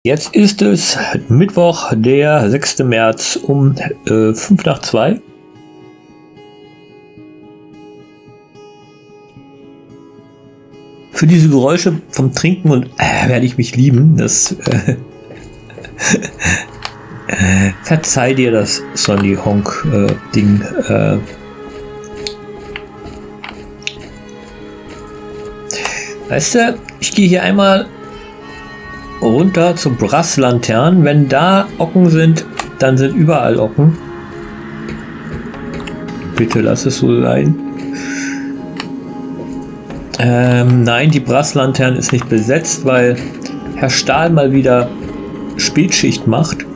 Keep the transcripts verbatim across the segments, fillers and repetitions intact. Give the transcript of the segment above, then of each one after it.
Jetzt ist es Mittwoch, der sechste März um äh, fünf nach zwei. Für diese Geräusche vom Trinken und äh, werde ich mich lieben. Das äh, äh, verzeih dir das Sonny Honk äh, Ding. Äh, weißt du, ich gehe hier einmal runter zur Brass-Lantern. Wenn da Ocken sind, dann sind überall Ocken. Bitte lass es so sein. Ähm, nein, die Brass-Lantern ist nicht besetzt, weil Herr Stahl mal wieder Spätschicht macht.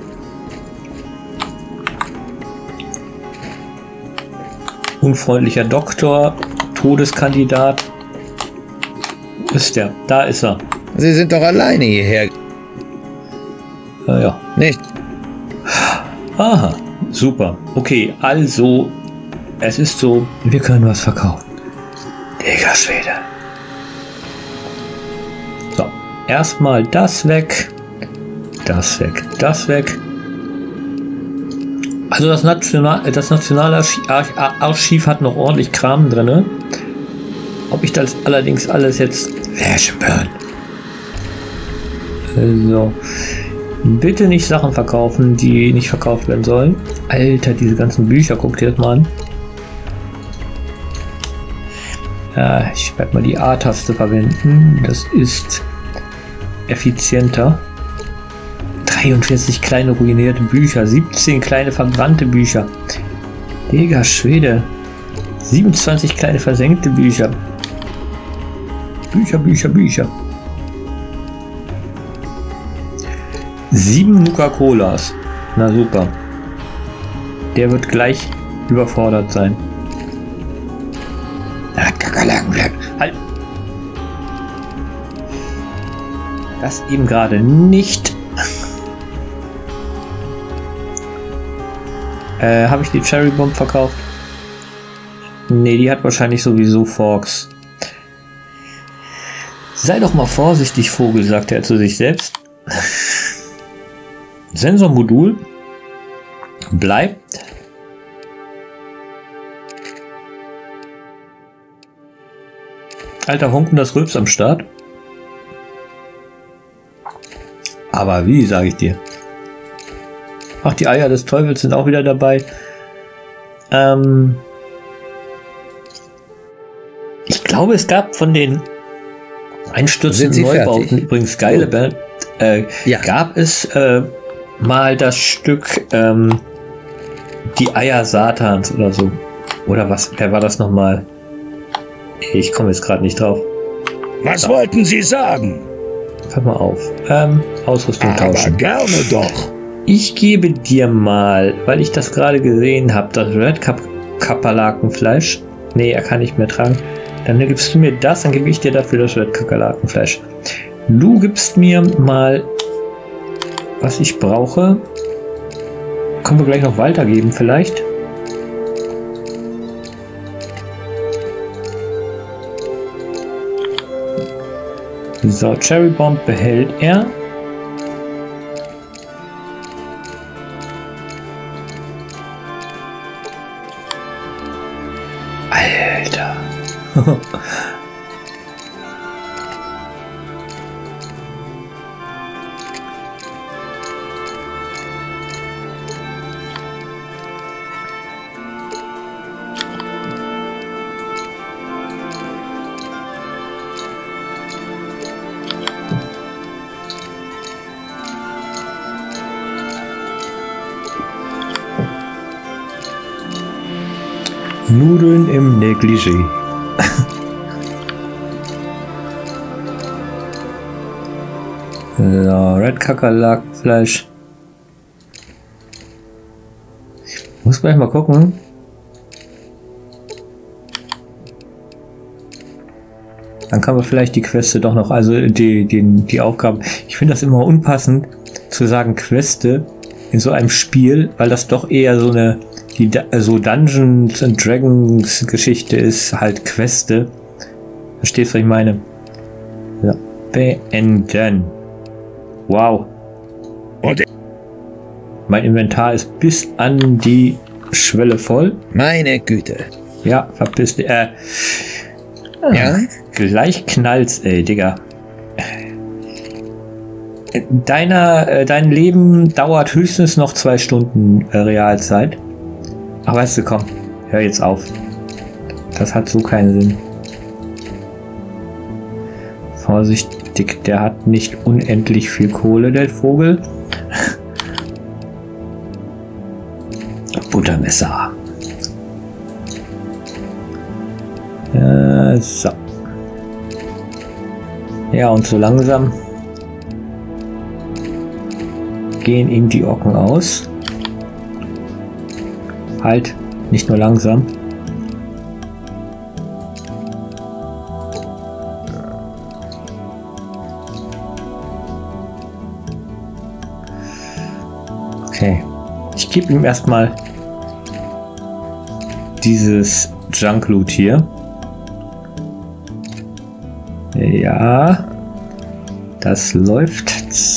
Unfreundlicher Doktor, Todeskandidat. Ist der? Da ist er. Sie sind doch alleine hierher. Ja, ja. Nicht? Aha, super. Okay, also, es ist so, wir können was verkaufen. Digga Schwede. So, erstmal das weg. Das weg, das weg. Also das, National, das Nationalarchiv hat noch ordentlich Kram drin. Ob ich das allerdings alles jetzt... Also, bitte nicht Sachen verkaufen, die nicht verkauft werden sollen. Alter, diese ganzen Bücher, guck dir das mal an. Ja, ich werde mal die A-Taste verwenden. Das ist effizienter. dreiundvierzig kleine ruinierte Bücher, siebzehn kleine verbrannte Bücher. Digga Schwede. siebenundzwanzig kleine versenkte Bücher. Bücher, Bücher, Bücher. Sieben Nuka-Colas. Na super. Der wird gleich überfordert sein. Na, Kakerlaken bleiben. Halt. Das eben gerade nicht. Äh, habe ich die Cherry Bomb verkauft? Ne, die hat wahrscheinlich sowieso Forks. Sei doch mal vorsichtig, Vogel, sagte er zu sich selbst. Sensormodul bleibt. Alter Honken, das Rülps am Start. Aber wie, sage ich dir. Ach, die Eier des Teufels sind auch wieder dabei. Ähm ich glaube, es gab von den einstürzenden Neubauten, fertig? Übrigens geile oh. Band, äh, ja. gab es äh, mal das Stück ähm, Die Eier Satans oder so. Oder was? Wer war das nochmal? Ich komme jetzt gerade nicht drauf. Was so. wollten Sie sagen? Pass mal auf. Ähm, Ausrüstung Aber tauschen. Gerne doch. Ich gebe dir mal, weil ich das gerade gesehen habe, das Red Kakerlakenfleisch. Nee, er kann nicht mehr tragen. Dann gibst du mir das, dann gebe ich dir dafür das Red Kakerlakenfleisch. Du gibst mir mal, was ich brauche. Können wir gleich noch weitergeben vielleicht. So, Cherry Bomb behält er. Alter. Nudeln im Negligé. So, Red Kakerlakenfleisch. Muss gleich mal gucken. Dann kann man vielleicht die Queste doch noch, also die, die, die Aufgaben. Ich finde das immer unpassend zu sagen Queste in so einem Spiel, weil das doch eher so eine die so Dungeons and Dragons Geschichte ist, halt Queste. Verstehst du, was ich meine? Ja. Beenden. Wow. Und Mein Inventar ist bis an die Schwelle voll. Meine Güte. Ja, verpiss dich. Äh, Ja? Gleich knallt's, ey, Digga. Deiner, äh, dein Leben dauert höchstens noch zwei Stunden äh, Realzeit. Ach, weißt du, komm, hör jetzt auf. Das hat so keinen Sinn. Vorsichtig, der hat nicht unendlich viel Kohle, der Vogel. Buttermesser. Äh, so. Ja, und so langsam gehen ihm die Ocken aus. Halt, nicht nur langsam. Okay. Ich gebe ihm erstmal dieses Junk Loot hier. Ja. Das läuft.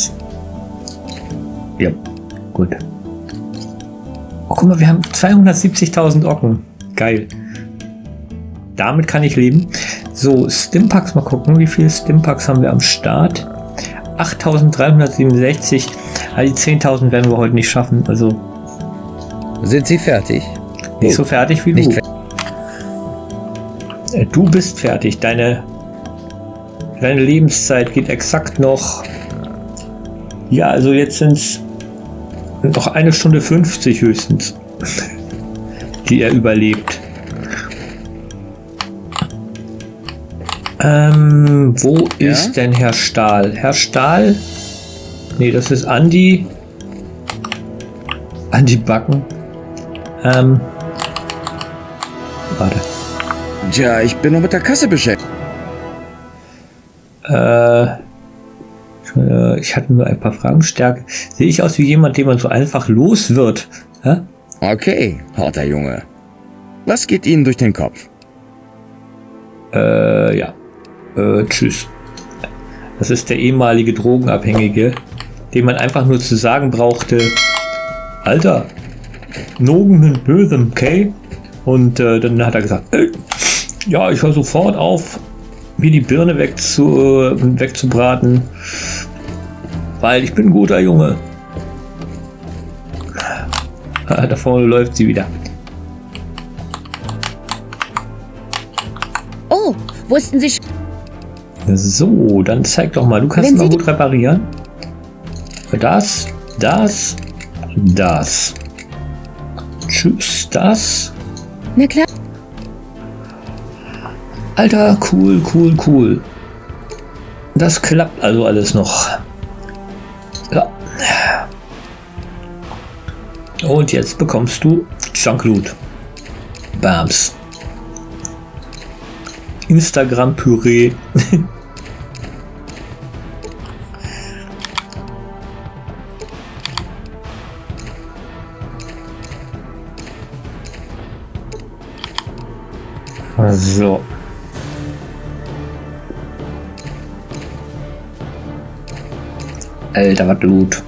Ja, gut. Oh, guck mal, wir haben zweihundertsiebzigtausend Ocken. Geil. Damit kann ich leben. So, Stimpaks, mal gucken, wie viele Stimpaks haben wir am Start? achttausenddreihundertsiebenundsechzig. Also die zehntausend werden wir heute nicht schaffen. Also Sind Sie fertig? nicht so fertig wie Nicht du. Äh, Du bist fertig. Deine, deine Lebenszeit geht exakt noch. Ja, also jetzt sind es noch eine Stunde fünfzig höchstens, die er überlebt. Ähm, wo Ja? ist denn Herr Stahl? Herr Stahl? Nee, das ist Andi. Andi Backen. Ähm. Warte. Tja, ich bin nur mit der Kasse beschäftigt. Äh. Ich hatte nur ein paar Fragen. Stärke. Sehe ich aus wie jemand, den man so einfach los wird? Hä? Okay, harter Junge. Was geht Ihnen durch den Kopf? Äh, ja. Äh, tschüss. Das ist der ehemalige Drogenabhängige, dem man einfach nur zu sagen brauchte, Alter, Drogen sind böse, okay? Und äh, dann hat er gesagt, ey, ja, ich höre sofort auf, mir die Birne wegzu, äh, wegzubraten, weil ich bin ein guter Junge. Ah, da vorne läuft sie wieder. Oh, wussten Sie schon? So, dann zeig doch mal. Du kannst Wenn mal Sie gut reparieren. Das, das, das. Tschüss, das. Na klar. Alter, cool, cool, cool. Das klappt also alles noch. Ja. Und jetzt bekommst du Junk Loot. Bams. Instagram-Püree. So. Alter, was Loot.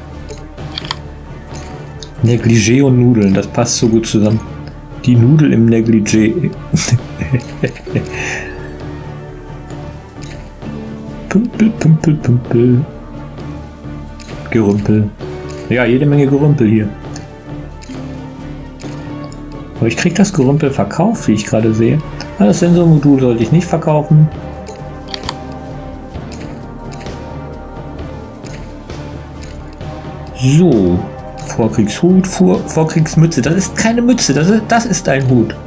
Negligé und Nudeln, das passt so gut zusammen. Die Nudel im Negligé. Pümpel, Pümpel, Pümpel. Gerümpel. Ja, jede Menge Gerümpel hier. Aber ich krieg das Gerümpel verkauft, wie ich gerade sehe. Ah, das Sensormodul sollte ich nicht verkaufen. So. Vorkriegshut, Vor Vorkriegsmütze. Das ist keine Mütze, das ist, das ist ein Hut.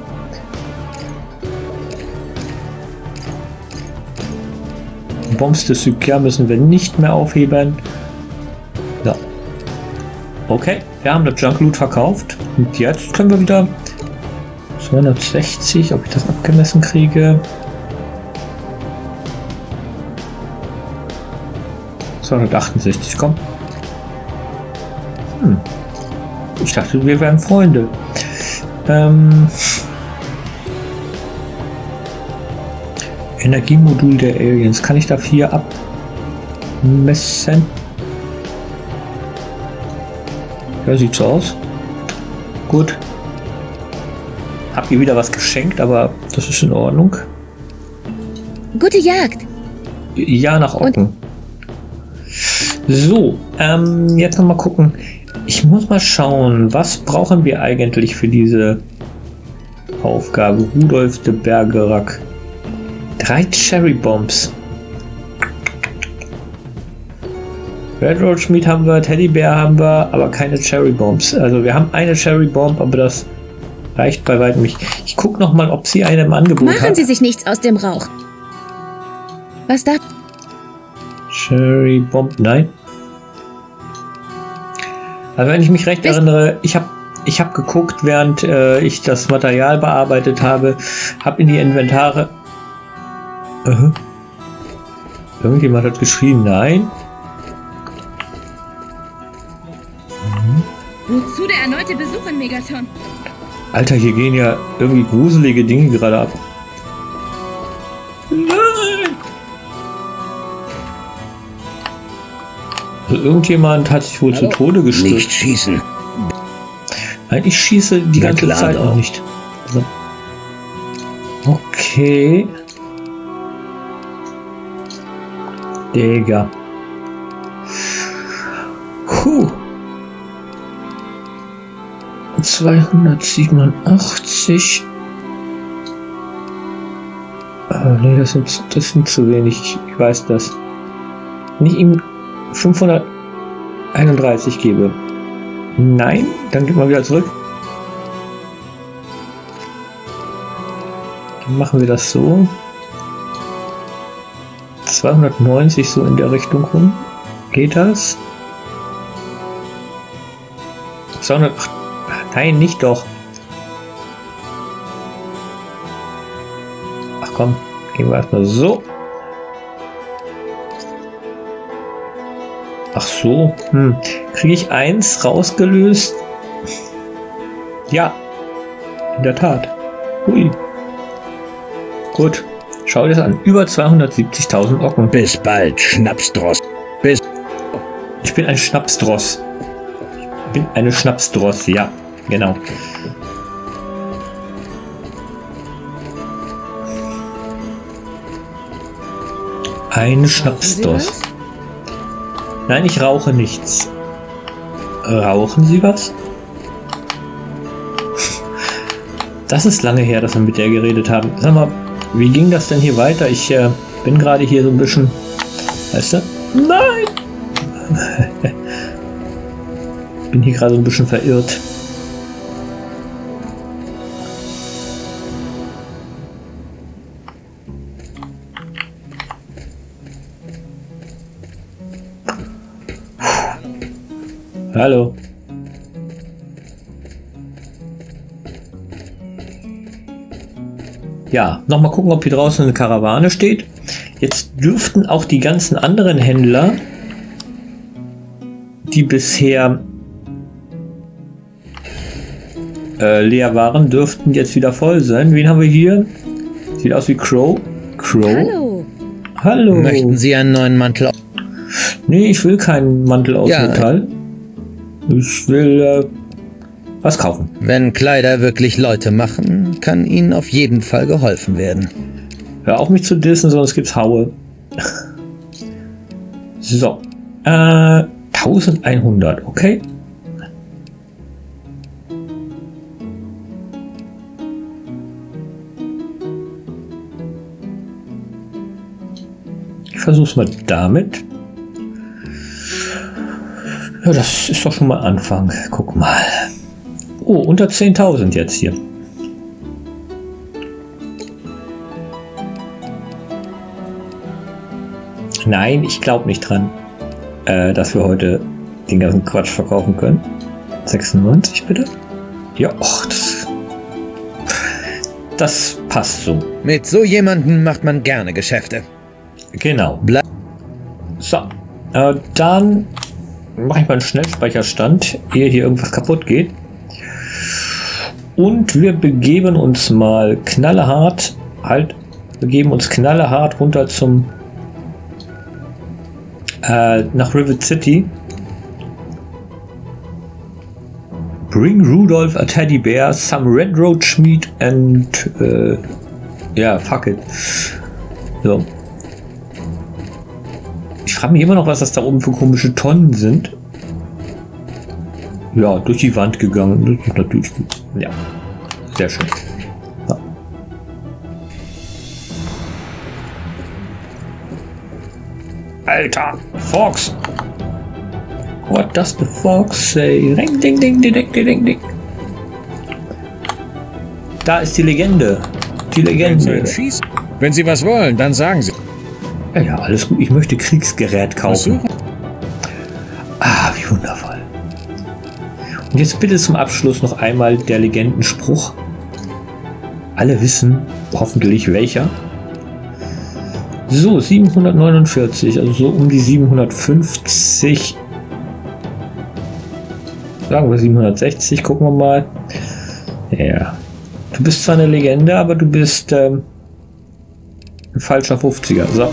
Bombs de Sucre müssen wir nicht mehr aufheben. So. Okay, wir haben das Junk Loot verkauft. Und jetzt können wir wieder zweihundertsechzig, ob ich das abgemessen kriege. zweihundertachtundsechzig, komm. Hm. Ich dachte, wir wären Freunde. Ähm, Energiemodul der Aliens. Kann ich da vier abmessen? Ja, sieht so aus. Gut. Hab ihr wieder was geschenkt, aber das ist in Ordnung. Gute Jagd. Ja, nach Ocken. So, ähm, jetzt noch mal gucken. Ich muss mal schauen, was brauchen wir eigentlich für diese Aufgabe? Rudolf de Bergerac. Drei Cherry Bombs. Red Roach Meat haben wir, Teddybär haben wir, aber keine Cherry Bombs. Also wir haben eine Cherry Bomb, aber das reicht bei weitem nicht. Ich gucke noch mal, ob sie eine im Angebot Machen hat. Sie sich nichts aus dem Rauch. Was da? Cherry Bomb, nein. Also wenn ich mich recht Bist erinnere, ich habe ich hab geguckt, während äh, ich das Material bearbeitet habe, habe in die Inventare... Uh-huh. Irgendjemand hat geschrien, nein. Wozu der erneute Besuch in Megaton? Alter, hier gehen ja irgendwie gruselige Dinge gerade ab. Nein! Also irgendjemand hat sich wohl zu Tode gestürzt. Nicht schießen. Nein, ich schieße die Na ganze klar Zeit doch. noch nicht. So. Okay. Digga. Puh. zweihundertsiebenundachtzig. Ah, nee, das sind, das sind zu wenig. Ich, ich weiß das. Wenn ich ihm fünfhunderteinunddreißig gebe. Nein, dann geht mal wieder zurück. Dann machen wir das so. zweihundertneunzig so in der Richtung rum. Geht das? zweihundert. Nein, nicht doch. Ach komm, gehen wir erstmal so. Ach so, hm. Kriege ich eins rausgelöst? Ja, in der Tat. Hui. Gut, schau dir das an. Über zweihundertsiebzigtausend Ocken. Bis bald, Schnapsdross. Bis... Ich bin ein Schnapsdross. Ich bin eine Schnapsdross, ja, genau. Eine Schnapsdross. Nein, ich rauche nichts. Rauchen Sie was? Das ist lange her, dass wir mit der geredet haben. Sag mal, wie ging das denn hier weiter? Ich äh, bin gerade hier so ein bisschen... Weißt du? Nein! Bin hier gerade so ein bisschen verirrt. Hallo. Ja, nochmal gucken, ob hier draußen eine Karawane steht. Jetzt dürften auch die ganzen anderen Händler, die bisher äh, leer waren, dürften jetzt wieder voll sein. Wen haben wir hier? Sieht aus wie Crow. Crow. Hallo. Hallo. Möchten Sie einen neuen Mantel? Nee, ich will keinen Mantel aus Ja. Metall. Ich will äh, was kaufen. Wenn Kleider wirklich Leute machen, kann Ihnen auf jeden Fall geholfen werden. Hör auf mich zu dissen, sonst gibt's Haue. So. Äh, eintausendeinhundert, okay. Ich versuch's mal damit. Ja, das ist doch schon mal Anfang. Guck mal. Oh, unter zehntausend jetzt hier. Nein, ich glaube nicht dran, äh, dass wir heute den ganzen Quatsch verkaufen können. sechsundneunzig bitte. Ja, och, das, das passt so. Mit so jemandem macht man gerne Geschäfte. Genau. Ble So, äh, dann mache ich mal einen Schnellspeicherstand, ehe hier irgendwas kaputt geht. Und wir begeben uns mal knallhart, halt, begeben uns knallhart runter zum äh, nach Rivet City. Bring Rudolph a teddy bear, some red roach meat and äh, ja, fuck it. So. Ich frage mich immer noch, was das da oben für komische Tonnen sind. Ja, durch die Wand gegangen. Das ist natürlich gut. Ja, sehr schön. Ja. Alter, Fox! What does the fox say? Ring, ding, ding, ding, ding, ding, ding. Da ist die Legende. Die Legende. Wenn Sie was wollen, dann sagen Sie. Ja, ja, alles gut. Ich möchte Kriegsgerät kaufen. Ah, wie wundervoll. Und jetzt bitte zum Abschluss noch einmal der Legendenspruch. Alle wissen hoffentlich welcher. So, siebenhundertneunundvierzig, also so um die siebenhundertfünfzig. Sagen wir siebenhundertsechzig, gucken wir mal. Ja. Du bist zwar eine Legende, aber du bist ähm, ein falscher fünfziger. So.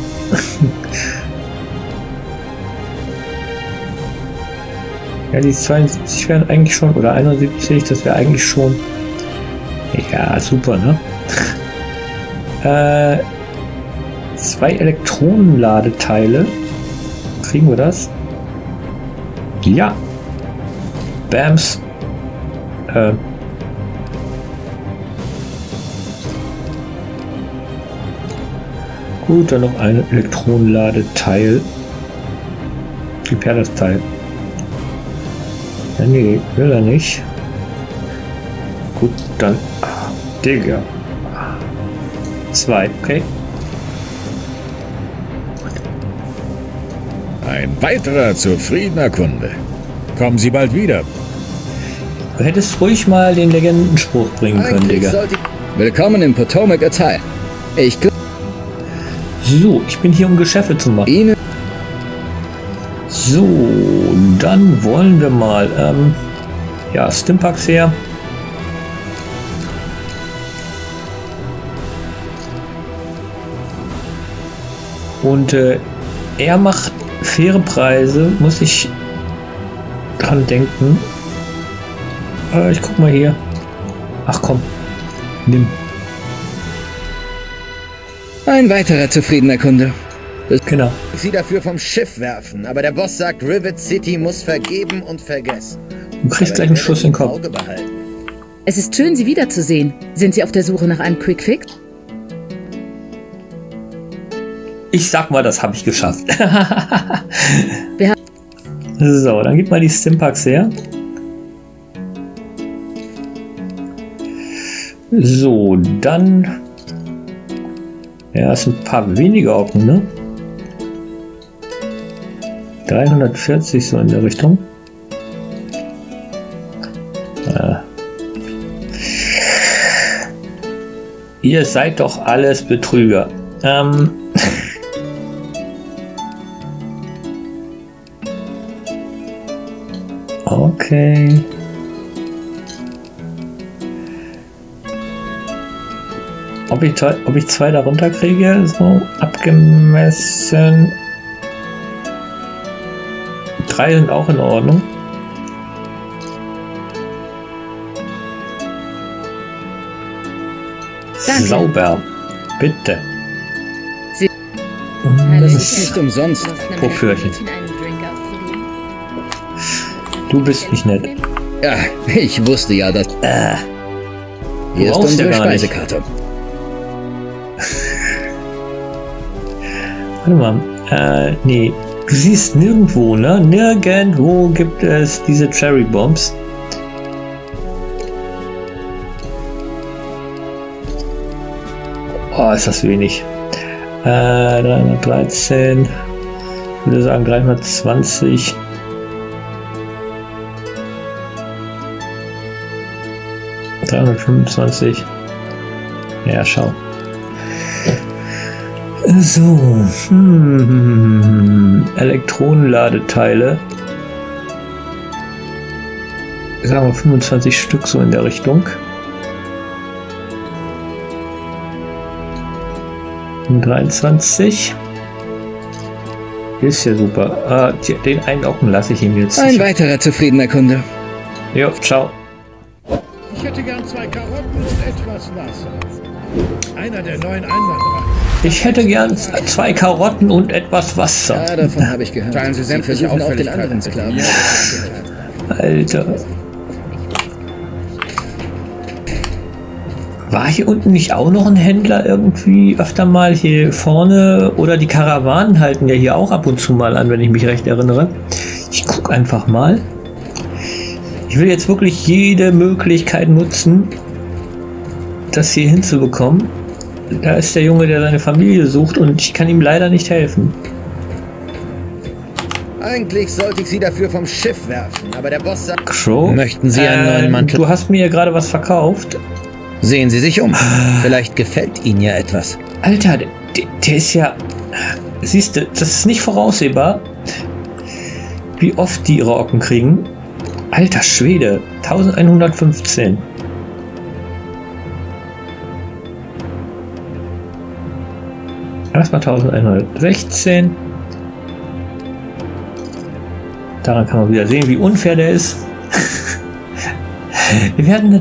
Ja, die zweiundsiebzig wären eigentlich schon, oder einundsiebzig, das wäre eigentlich schon. Ja, super, ne? äh, zwei Elektronenladeteile. Kriegen wir das? Ja. Bams. Äh. Gut, dann noch ein Elektronenladeteil. Gib her das Teil. Ja, nee, will er nicht. Gut, dann. Ah, Digga. Zwei, okay. Ein weiterer zufriedener Kunde. Kommen Sie bald wieder. Du hättest ruhig mal den Legendenspruch bringen können, Digga. Willkommen in Potomac Erteil. Ich So, ich bin hier, um Geschäfte zu machen. Ihnen. So, dann wollen wir mal, ähm, ja, Stimpaks her. Und äh, er macht faire Preise, muss ich dran denken. Äh, ich guck mal hier. Ach komm, nimm. Ein weiterer zufriedener Kunde. Genau. Sie dafür vom Schiff werfen, aber der Boss sagt, Rivet City muss vergeben und vergessen. Du kriegst gleich einen Schuss in den Kopf. Es ist schön, Sie wiederzusehen. Sind Sie auf der Suche nach einem Quickfix? Ich sag mal, das habe ich geschafft. Wir haben So, dann gib mal die Stimpaks her. So, dann... Ja, es sind ein paar weniger Augen, ne? dreihundertvierzig so in der Richtung. Äh. Ihr seid doch alles Betrüger. Ähm... Okay. Ob ich, ob ich zwei darunter kriege, so abgemessen. Drei sind auch in Ordnung. Danke. Sauber. Bitte. Sie das Das ist nicht umsonst. Popörchen. Du bist nicht nett. Ja, ich wusste ja, dass... Äh, Hier ist brauchst ja unsere gar nicht. Speisekarte. Warte mal. Äh, nee. Du siehst nirgendwo, ne? Nirgendwo gibt es diese Cherry Bombs. Oh, ist das wenig. Äh, dreihundertdreizehn. Ich würde sagen dreihundertzwanzig. dreihundertfünfundzwanzig. Ja, schau. So. Hm. Elektronenladeteile. Sagen wir fünfundzwanzig Stück so in der Richtung. dreiundzwanzig. Ist ja super. Ah, den einen Augen lasse ich ihm jetzt. Ein weiterer zufriedener Kunde. Jo, ciao. hätte gern zwei Karotten und etwas Wasser. Einer der neuen Einwanderer. Ich hätte gern zwei Karotten und etwas Wasser. Ja, davon habe ich gehört. Teilen Sie sämtliche versuchen auch den Auffälligkeiten anderen zu Sklaven. Alter. War hier unten nicht auch noch ein Händler irgendwie öfter mal hier vorne? Oder die Karawanen halten ja hier auch ab und zu mal an, wenn ich mich recht erinnere. Ich gucke einfach mal. Ich will jetzt wirklich jede Möglichkeit nutzen, das hier hinzubekommen. Da ist der Junge, der seine Familie sucht und ich kann ihm leider nicht helfen. Eigentlich sollte ich sie dafür vom Schiff werfen, aber der Boss sagt... Crow? Möchten Sie einen neuen Mantel? Du hast mir ja gerade was verkauft. Sehen Sie sich um. Vielleicht gefällt Ihnen ja etwas. Alter, der, der ist ja... Siehst du, das ist nicht voraussehbar, wie oft die ihre Ocken kriegen. Alter Schwede, elfhundertfünfzehn. Erstmal elfhundertsechzehn. Daran kann man wieder sehen, wie unfair der ist. Wir werden...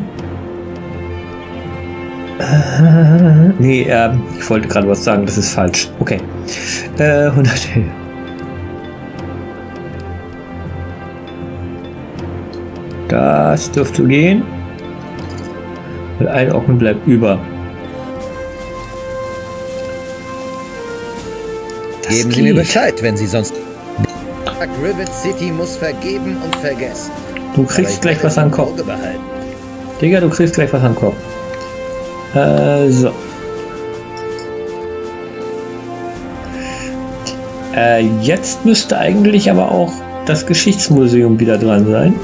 Äh, nee, äh, ich wollte gerade was sagen, das ist falsch. Okay. Äh, hundert. Das dürfte gehen. Weil ein Ocken bleibt über. Das Geben Sie geht. mir Bescheid, wenn Sie sonst... Rivet City muss vergeben und vergessen. Du kriegst gleich was an den Kopf. Behalten. Digga, du kriegst gleich was an den Kopf. Äh, so. Äh, jetzt müsste eigentlich aber auch das Geschichtsmuseum wieder dran sein.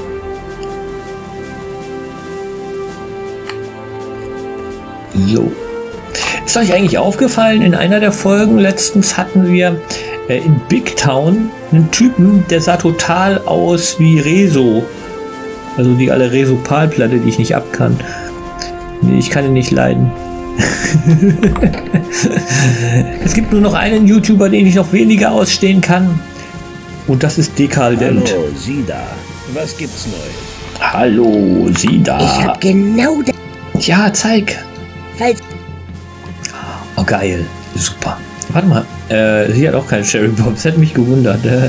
So. Ist euch eigentlich aufgefallen, in einer der Folgen letztens hatten wir äh, in Big Town einen Typen, der sah total aus wie Rezo. Also die alle Rezo-Palplatte, die ich nicht abkann. Nee, ich kann ihn nicht leiden. Es gibt nur noch einen YouTuber, den ich noch weniger ausstehen kann. Und das ist Dekadent. Hallo, Sie da. Was gibt's Neues? Hallo, sie da. Ich hab genau das. Ja, zeig. Falls Oh, geil. Super. Warte mal. Äh, sie hat auch keine Cherry Bombs. Hätte mich gewundert. Äh,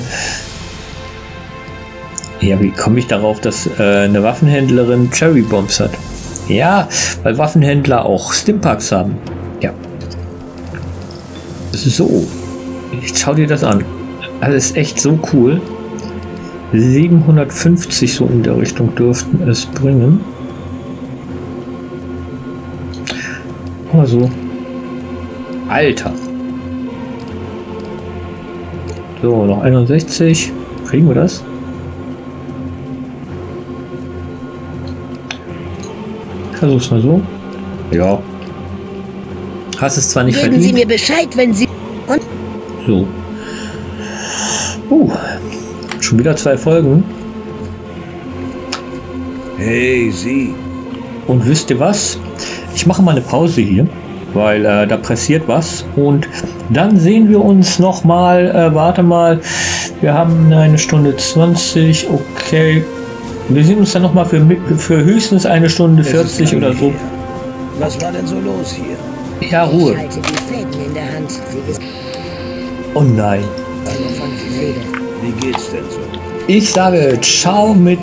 ja, wie komme ich darauf, dass äh, eine Waffenhändlerin Cherry Bombs hat? Ja, weil Waffenhändler auch Stimpaks haben. Ja. So. Jetzt schau dir das an. Das ist echt so cool. siebenhundertfünfzig so in der Richtung dürften es bringen. Also. Alter. So, noch einundsechzig. Kriegen wir das? Versuch's mal so. Ja. Hast es zwar nicht geben Sie verdient. mir Bescheid, wenn Sie... So. Uh. Schon wieder zwei Folgen. Hey, Sie. Und wisst ihr was? Ich mache mal eine Pause hier, weil äh, da pressiert was. Und dann sehen wir uns noch mal. Äh, warte mal. Wir haben eine Stunde zwanzig. Okay. Wir sehen uns dann noch mal für, für höchstens eine Stunde vierzig oder so. Was war denn so los hier? Ja, Ich Ruhe. halte die Fäden in der Hand. Sie wissen, Oh nein. wovon ich rede. Wie geht's denn so? Ich sage ciao mit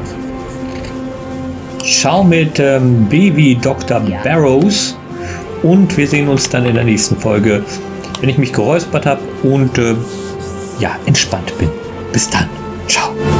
ciao mit ähm, Baby Doktor Barrows und wir sehen uns dann in der nächsten Folge, wenn ich mich geräuspert habe und äh, ja, entspannt bin. Bis dann. Ciao.